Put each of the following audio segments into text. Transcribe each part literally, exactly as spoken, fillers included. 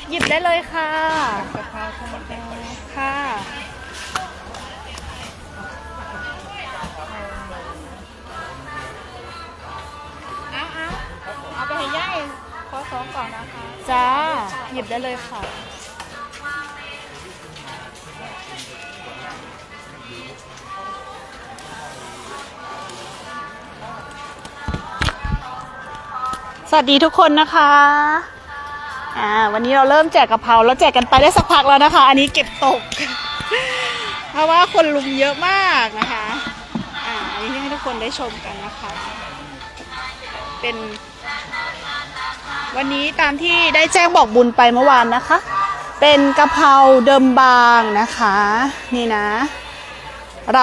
หยิบได้เลยค่ะค่ะเอาเอาเอาไปให้ย่ายขอสองก่อนนะคะจ้าหยิบได้เลยค่ะสวัสดีทุกคนนะคะอ่าวันนี้เราเริ่มแจกกะเพราแล้วแจกกันไปได้สักพักแล้วนะคะอันนี้เก็บตก เพราะว่าคนลุมเยอะมากนะคะอ่าอันนี้ให้ทุกคนได้ชมกันนะคะเป็นวันนี้ตามที่ได้แจ้งบอกบุญไปเมื่อวานนะคะเป็นกะเพราเดิมบางนะคะนี่นะเรา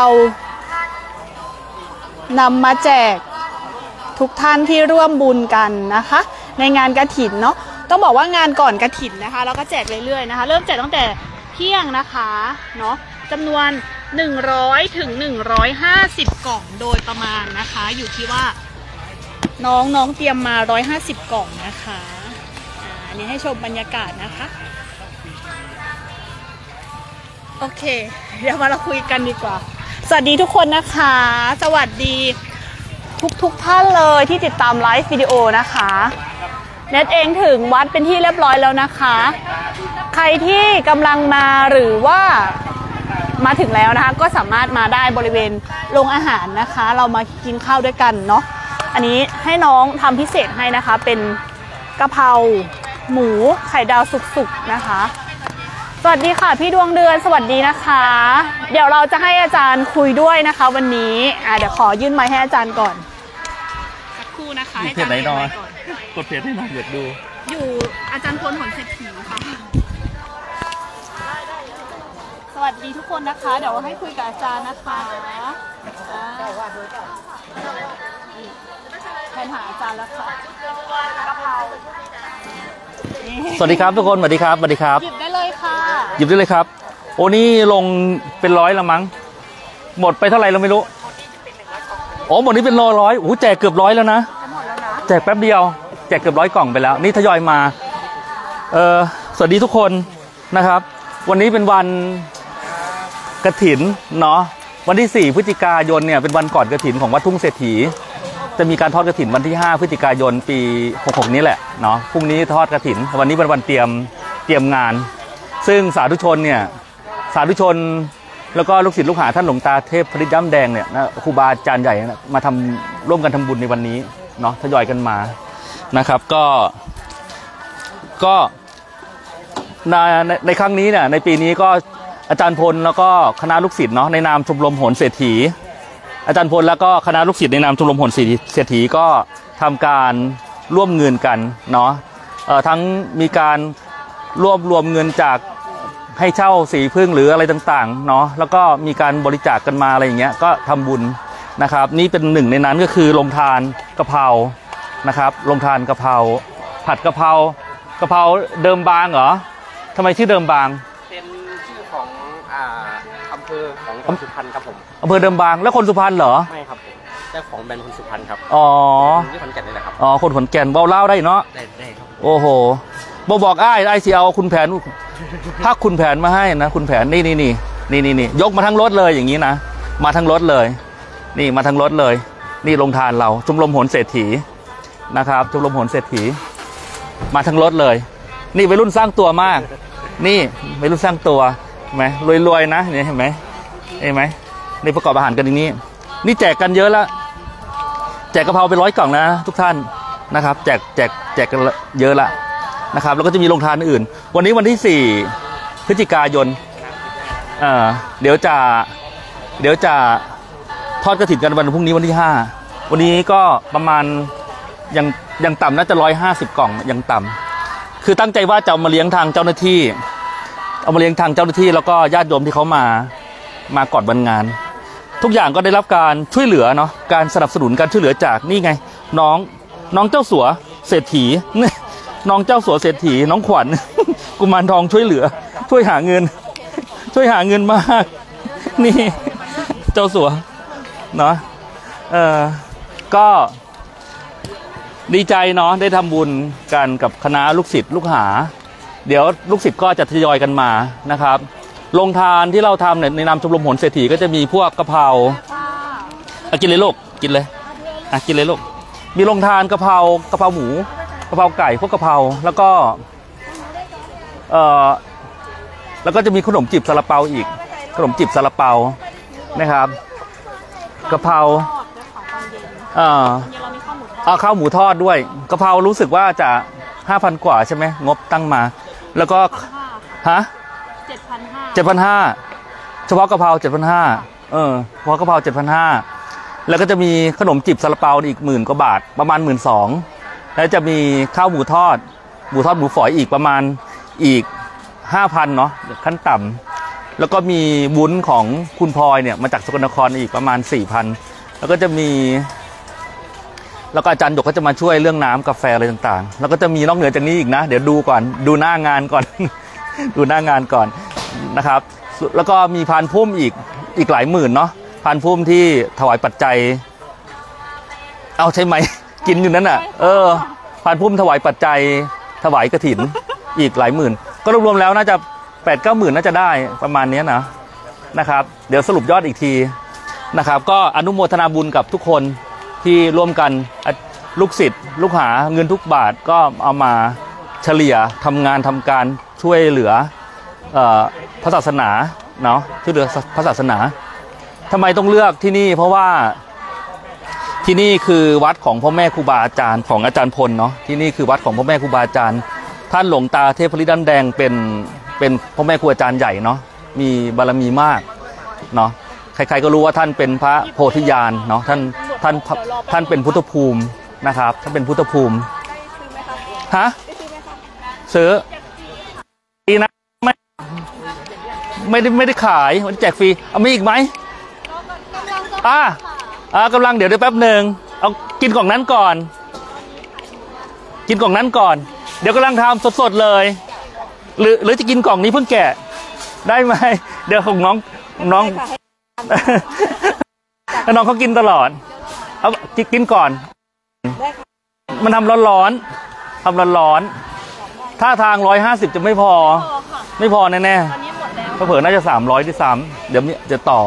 นำมาแจกทุกท่านที่ร่วมบุญกันนะคะในงานกฐินเนาะต้องบอกว่างานก่อนกฐินนะคะแล้วก็แจกเรื่อยๆนะคะเริ่มแจกตั้งแต่เที่ยงนะคะเนาะจำนวนหนึ่งร้อยถึงหนึ่งร้อยห้าสิบกล่องโดยประมาณนะคะอยู่ที่ว่าน้องน้องเตรียมมาหนึ่งร้อยห้าสิบกล่องนะคะอ่าอันนี้ให้ชมบรรยากาศนะคะโอเคเดี๋ยวมาเราคุยกันดีกว่าสวัสดีทุกคนนะคะสวัสดีทุกทุกท่านเลยที่ติดตามไลฟ์วิดีโอนะคะเน็ตเองถึงวัดเป็นที่เรียบร้อยแล้วนะคะใครที่กำลังมาหรือว่ามาถึงแล้วนะคะก็สามารถมาได้บริเวณโรงอาหารนะคะเรามากินข้าวด้วยกันเนาะอันนี้ให้น้องทำพิเศษให้นะคะเป็นกะเพราหมูไข่ดาวสุกๆนะคะสวัสดีค่ะพี่ดวงเดือนสวัสดีนะคะเดี๋ยวเราจะให้อาจารย์คุยด้วยนะคะวันนี้อ่าเดี๋ยวขอยื่นไมค์ให้อาจารย์ก่อนสักครู่นะคะให้อาจารย์เปิดไมค์ก่อนกดเพจให้หน่อยเดี๋ยวดูอยู่อาจารย์พลผลเศรษฐีค่ะสวัสดีทุกคนนะคะเดี๋ยวให้คุยกับอาจารย์นะคะแทนหาอาจารย์แล้วค่ะสวัสดีครับทุกคนสวัสดีครับสวัสดีครับหยิบได้เลยค่ะหยิบได้เลยครับโอ้นี่ลงเป็นร้อยละมั้งหมดไปเท่าไหร่เราไม่รู้โอ้หมดนี้เป็นร้อยร้อยโอ้แจกเกือบร้อยแล้วนะแจกแป๊บเดียวแจกเกือบร้อยกล่องไปแล้วนี่ทยอยมาเออสวัสดีทุกคนนะครับวันนี้เป็นวันกฐินเนาะวันที่สี่พฤศจิกายนเนี่ยเป็นวันก่อนกฐินของวัดทุ่งเศรษฐีจะมีการทอดกฐินวันที่ห้าพฤศจิกายนปีหกหกนี้แหละเนาะพรุ่งนี้ทอดกฐินวันนี้เป็นวันเตรียมเตรียมงานซึ่งสาธุชนเนี่ยสาธุชนแล้วก็ลูกศิษย์ลูกหาท่านหลวงตาเทพผลิตย้ำแดงเนี่ยนะครูบาอาจารย์ใหญ่นะมาทำร่วมกันทำบุญในวันนี้เนาะทยอยกันมานะครับก็ก็ในในครั้งนี้เนี่ยในปีนี้ก็อาจารย์พลแล้วก็คณะลูกศิษย์เนาะในนามชมรมโหนเศรษฐีอาจารย์พลแล้วก็คณะลูกศิษย์ในนามชมรมโหนเศรษฐีก็ทำการร่วมเงินกันเนาะเอ่อทั้งมีการรวบรวมเงินจากให้เช่าสีพึ่งหรืออะไรต่างๆเนาะแล้วก็มีการบริจาค กันมาอะไรอย่างเงี้ยก็ทำบุญนะครับนี่เป็นหนึ่งในนั้นก็คือลงทานกะเพรานะครับลงทานกะเพราผัดกะเพรากะเพราเดิมบางเหรอทำไมชื่อเดิมบางเป็นชื่อของอ่าอำเภอของคนสุพรรณครับผมอำเภอเดิมบางแล้วคนสุพรรณเหรอไม่ครับเจ้าของแบรนด์คนสุพรรณครับอ๋อที่ขอนแก่นนี่แหละครับอ๋อคนขอนแก่นเบาเล่าได้เนาะได้ได้ครับโอ้โหบอกบอกอ้ายไอ้สิเอาคุณแผนพักคุณแผนมาให้นะคุณแผนนี่นี่นี่นี่นี่นี่ยกมาทั้งรถเลยอย่างนี้นะมาทั้งรถเลยนี่มาทั้งรถเลยนี่ลงทานเราชมรมโหนเศรษฐีนะครับชมรมโหนเศรษฐีมาทั้งรถเลยนี่วัยรุ่นสร้างตัวมากนี่วัยรุ่นสร้างตัวเห็นไหมรวยๆนะเนี่ยเห็นไหมเห็นไหมนี่ประกอบอาหารกันอย่างนี้นี่แจกกันเยอะแล้วแจกกะเพราไปร้อยกล่องนะทุกท่านนะครับแจกแจกแจกกันเยอะละนะครับแล้วก็จะมีโรงทานอื่นวันนี้วันที่สี่พฤศจิกายนเอ่อเดี๋ยวจะเดี๋ยวจะทอดกฐินกันวันพรุ่งนี้วันที่ห้าวันนี้ก็ประมาณยังยังต่ำน่าจะร้อยห้าสิบกล่องยังต่ำคือตั้งใจว่าจะเอามาเลี้ยงทางเจ้าหน้าที่เอามาเลี้ยงทางเจ้าหน้าที่แล้วก็ญาติโยมที่เขามามาก่อนวันงานทุกอย่างก็ได้รับการช่วยเหลือเนาะการสนับสนุนการช่วยเหลือจากนี่ไงน้องน้องเจ้าสัวเศรษฐีน้องเจ้าสัวเศรษฐีน้องขวัญกุมารทองช่วยเหลือช่วยหาเงินช่วยหาเงินมากนี่เจ้าสัวเนาะเออก็ดีใจเนาะได้ทำบุญกันกับคณะลูกศิษย์ลูกหาเดี๋ยวลูกศิษย์ก็จะทยอยกันมานะครับโรงทานที่เราทำเนี่ยในนามชมรมโหนเศรษฐีก็จะมีพวกกะเพราอ่ะกินเลยลูกกินเลยอ่ะกินเลยลูกมีโรงทานกะเพรากะเพราหมูกะเพราไก่พวกกะเพราแล้วก็เอ่อแล้วก็จะมีขนมจีบซาลาเปาอีกขนมจีบซาลาเปานะครับกะเพราอ่าอ่าข้าวหมูทอดด้วยกะเพรารู้สึกว่าจะห้าพันกว่าใช่ไหมงบตั้งมาแล้วก็ฮะเจ็ดพันห้าเจ็ดพันห้าเฉพาะกะเพราเจ็ดพันห้าเออเฉพาะกะเพราเจ็ดพันห้าแล้วก็จะมีขนมจีบซาลาเปาอีกหมื่นกว่าบาทประมาณหมื่นสองแล้วจะมีข้าวหมูทอดหมูทอดหมูฝอยอีกประมาณอีกห้าพันเนาะขั้นต่ำแล้วก็มีวุ้นของคุณพลอยเนี่ยมาจากสกลนครอีกประมาณสี่พันแล้วก็จะมีแล้วก็อาจารย์หยกก็จะมาช่วยเรื่องน้ำกาแฟอะไรต่างๆแล้วก็จะมีนอกเหนือจากนี้อีกนะเดี๋ยวดูก่อนดูหน้างานก่อน ดูหน้างานก่อนนะครับแล้วก็มีพานพุ่มอีกอีกหลายหมื่นเนาะพานพุ่มที่ถวายปัจจัยเอาใช่ไหม กินอยู่นั้นอ่ะเออพานพุ่มถวายปัจจัยถวายกฐิน อีกหลายหมื่นก็รวมๆแล้วน่าจะแปดเก้าหมื่นน่าจะได้ประมาณนี้นะนะครับเดี๋ยวสรุปยอดอีกทีนะครับก็อนุโมทนาบุญกับทุกคนที่ร่วมกันลูกศิษย์ลูกหาเงินทุกบาทก็เอามาเฉลี่ยทำงานทำการช่วยเหลือเอ่อพระศาสนาเนาะช่วยเหลือพระศาสนาทำไมต้องเลือกที่นี่เพราะว่าที่นี่คือวัดของพ่อแม่ครูบาอาจารย์ของอาจารย์พลเนาะที่นี่คือวัดของพ่อแม่ครูบาอาจารย์ท่านหลวงตาเทพฤทธิ์ดันแดงเป็นเป็นพ่อแม่ครูอาจารย์ใหญ่เนาะมีบารมีมากเนาะใครๆก็รู้ว่าท่านเป็นพระโพธิญาณเนาะท่านท่านท่านเป็นพุทธภูมินะครับท่านเป็นพุทธภูมิฮะซื้อดีนะไม่ไม่ได้ไม่ได้ขายมันแจกฟรีเอามีอีกไหมอ่าอ่ากำลังเดี๋ยวเดี๋ยวแป๊บหนึ่งเอากินกล่องนั้นก่อนกินกล่องนั้นก่อนเดี๋ยวกำลังทำสดๆเลยหรือหรือจะกินกล่องนี้เพิ่งแกะได้ไหมเดี๋ยวของน้องน้องน้องเขากินตลอดเอากินก่อนมันทำร้อนๆทำร้อนๆท่าทางร้อยห้าสิบจะไม่พอไม่พอแน่ๆเผื่อน่าจะสามร้อยที่สามเดี๋ยวจะต่อ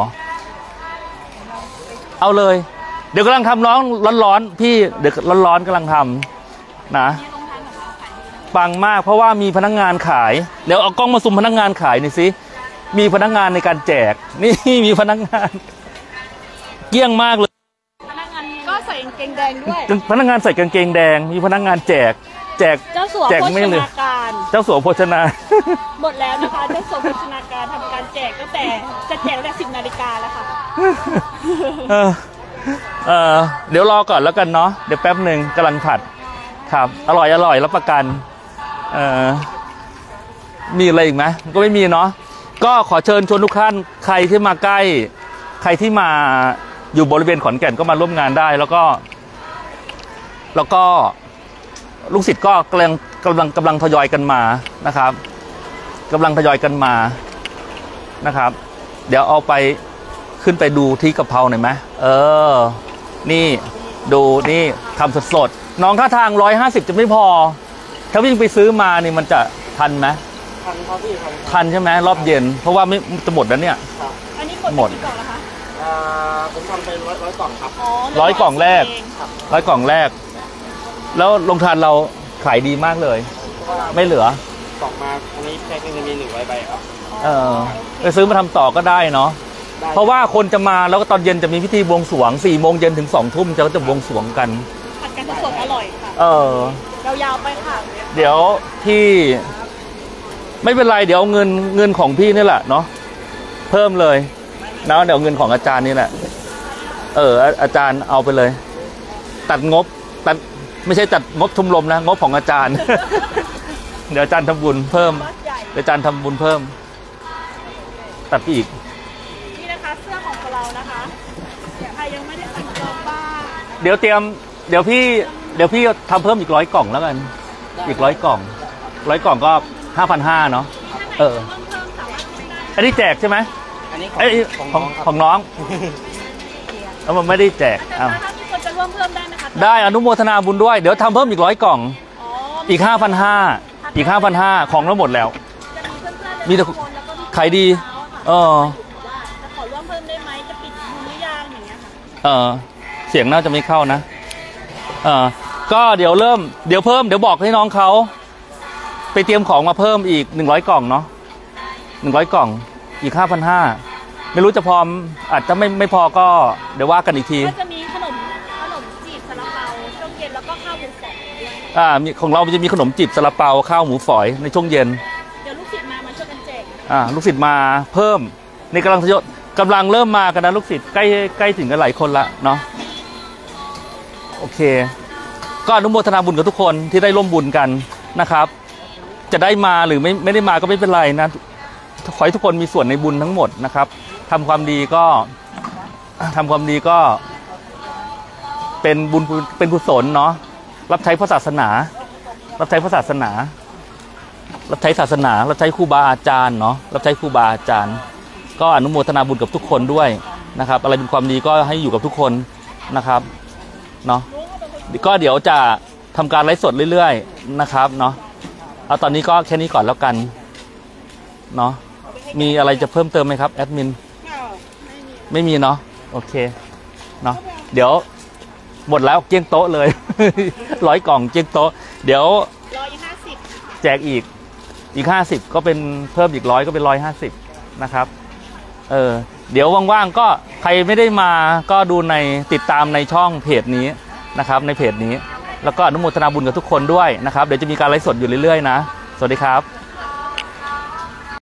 เอาเลยเดี๋ยวกำลังทำน้องร้อนๆพี่เดี๋ยวร้อนๆกำลังทำนะปังมากเพราะว่ามีพนักงานขายเดี๋ยวเอากล้องมาซูมพนักงานขายหน่อยสิมีพนักงานในการแจกนี่มีพนักงานเกี้ยงมากเลยพนักงานก็ใส่กางเกงแดงด้วยพนักงานใส่กางเกงแดงมีพนักงานแจกแจกเจ้าสัวโภชนาการเจ้าสัวโภชนาหมดแล้วนะคะเจ้าสัวโภชนาการทำการแจกตั้งแต่จะแจกตั้งแต่สิบนาฬิกาแล้วค่ะเออเออเดี๋ยวรอก่อนแล้วกันเนาะเดี๋ยวแป๊บหนึ่งกำลังผัดครับอร่อยอร่อยรับประกันเออมีอะไรอีกไหมก็ไม่มีเนาะก็ขอเชิญชวนทุกท่านใครที่มาใกล้ใครที่มาอยู่บริเวณขอนแก่นก็มาร่วมงานได้แล้วก็แล้วก็ลูกศิษย์ก็กำลังกำลังกำลังทยอยกันมานะครับกำลังทยอยกันมานะครับเดี๋ยวเอาไปขึ้นไปดูที่กะเพราหน่อยไหมเออนี่ดูนี่ทำสดๆน้องท่าทางร้อยห้าสิบจะไม่พอถ้าวิ่งไปซื้อมานี่มันจะทันไหมทันครับพี่ทันทันใช่ไหมรอบเย็นเพราะว่าไม่จะหมดแล้วเนี่ยอันนี้หมดกี่กล่องแล้วคะอ่าผมทำเป็นร้อยร้อยกล่องครับร้อยกล่องแรกร้อยกล่องแรกแล้วโรงทานเราขายดีมากเลยไม่เหลือกล่องมาตรงนี้แพ็คนึงมีหนึ่งร้อยใบครับเออไปซื้อมาทำต่อก็ได้เนาะเพราะว่าคนจะมาแล้วก็ตอนเย็นจะมีพิธีบวงสรวงสี่โมงเย็นถึงสองทุ่มจะก็จะบวงสรวงกันผัดกันสดอร่อยค่ะเออยาวๆไปค่ะเดี๋ยวที่ไม่เป็นไรเดี๋ยวเงินเงินของพี่นี่แหละเนาะเพิ่มเลยนะเดี๋ยวเงินของอาจารย์นี่แหละเอออาจารย์เอาไปเลยตัดงบตัดไม่ใช่ตัดงบชมรมนะงบของอาจารย์ เดี๋ยวอาจารย์ทำบุญเพิ่มเดี๋ยวอาจารย์ทำบุญเพิ่มตัดอีกนี่นะคะเสื้อของเรานะคะใครยังไม่ได้สั่งจองบ้างเดี๋ยวเตรียมเดี๋ยวพี่เดี๋ยวพี่ทำเพิ่มอีกร้อยกล่องแล้วกันอีกร้อยกล่องร้อยกล่องก็ห้าพันห้าเนาะเอออันนี้แจกใช่ไหมอันนี้ของของน้องแล้วมันไม่ได้แจกอ้าวถ้ามีคนจะร่วมเพิ่มได้ไหมคะได้อนุโมทนาบุญด้วยเดี๋ยวทำเพิ่มอีกร้อยกล่องอีกห้าพันห้าห้าอีกห้าพันห้าของเราหมดแล้วจะมีเพื่อนๆมีแต่หลายคนแล้วก็มีขายดี เออว่าจะขอร่วมเพิ่มได้ไหมจะปิดมุมหรือยังอย่างเงี้ยค่ะเออเสียงน่าจะไม่เข้านะเออก็เดี๋ยวเริ่มเดี๋ยวเพิ่มเดี๋ยวบอกให้น้องเขาไปเตรียมของมาเพิ่มอีกหนึ่งร้อยกล่องเนาะหนึ่งร้อยกล่องอีกห้าพันห้าไม่รู้จะพออาจจะไม่ไม่พอก็เดี๋ยวว่ากันอีกทีก็จะมีขนมขนมจีบซาลาเปาช่วงเย็นแล้วก็ข้าวหมูฝอยด้วยอ่ามีของเราจะมีขนมจีบซาลาเปาข้าวหมูฝอยในช่วงเย็นเดี๋ยวลูกศิษย์มามาช่วยกันแจกอ่าลูกศิษย์มาเพิ่มในกำลังทยอยกำลังเริ่มมากันนะลูกศิษย์ใกล้ใกล้ถึงกันหลายคนละเนาะโอเคก็อนุโมทนาบุญกับทุกคนที่ได้ร่วมบุญกันนะครับ จะได้มาหรือไม่ไม่ได้มาก็ไม่เป็นไรนะขอให้ทุกคนมีส่วนในบุญทั้งหมดนะครับทำความดีก็ทำความดีก็เป็นบุญเป็นกุศลเนาะรับใช้พระศาสนา รับใช้พระศาสนา รับใช้ศาสนารับใช้ครูบาอาจารย์เนาะรับใช้ครูบาอาจารย์ ก็อนุโมทนาบุญกับทุกคนด้วยนะครับ อะไรเป็นความดีก็ให้อยู่กับทุกคนนะครับเนาะก็เดี๋ยวจะทำการไลฟ์สดเรื่อยๆนะครับเนาะเอาตอนนี้ก็แค่นี้ก่อนแล้วกันเนาะมีอะไรจะเพิ่มเติมไหมครับแอดมินไม่มีเนาะโอเคเนาะเดี๋ยวหมดแล้วเกลี้ยงโต๊ะเลย ร้อยกล่องเกลี้ยงโต๊ะเดี๋ยวร้อยห้าสิบแจกอีกอีกห้าสิบก็เป็นเพิ่มอีกร้อยก็เป็นร้อยห้าสิบนะครับเออเดี๋ยวว่างๆก็ใครไม่ได้มาก็ดูในติดตามในช่องเพจนี้นะครับในเพจนี้แล้วก็อนุโมทนาบุญกับทุกคนด้วยนะครับเดี๋ยวจะมีการไลฟ์สดอยู่เรื่อยๆนะสวัสดีครับ